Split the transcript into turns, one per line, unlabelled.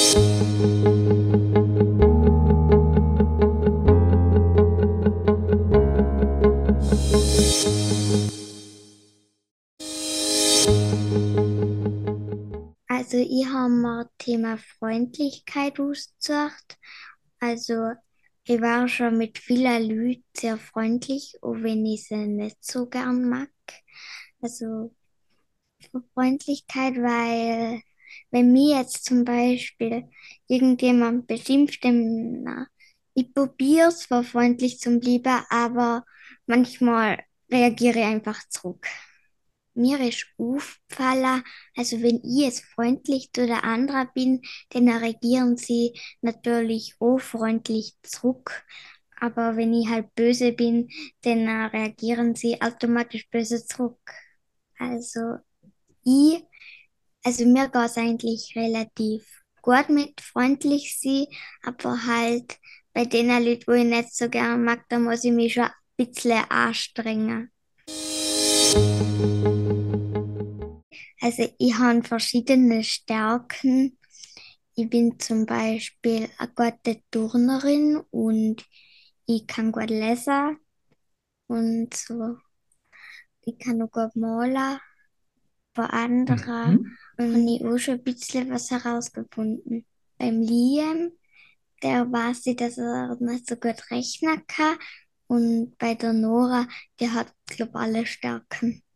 Also, ich habe mir Thema Freundlichkeit ausgesucht. Also, ich war schon mit vielen Leuten sehr freundlich, auch wenn ich sie nicht so gern mag. Also, für Freundlichkeit, weil wenn mir jetzt zum Beispiel irgendjemand beschimpft, dann ich probiere es zwar freundlich zum Bleiben, aber manchmal reagiere ich einfach zurück. Mir ist aufgefallen, also wenn ich jetzt freundlich zu der anderen bin, dann reagieren sie natürlich auch freundlich zurück. Aber wenn ich halt böse bin, dann reagieren sie automatisch böse zurück. Also ich, also mir geht es eigentlich relativ gut mit freundlich sein, aber halt bei den Leuten, wo ich nicht so gerne mag, da muss ich mich schon ein bisschen anstrengen. Also ich habe verschiedene Stärken. Ich bin zum Beispiel eine gute Turnerin und ich kann gut lesen und so. Ich kann auch gut malen. Bei anderen
Mhm.
habe ich auch schon ein bisschen was herausgefunden. Beim Liam, der weiß ich, dass er nicht so gut rechnen kann. Und bei der Nora, die hat globale Stärken.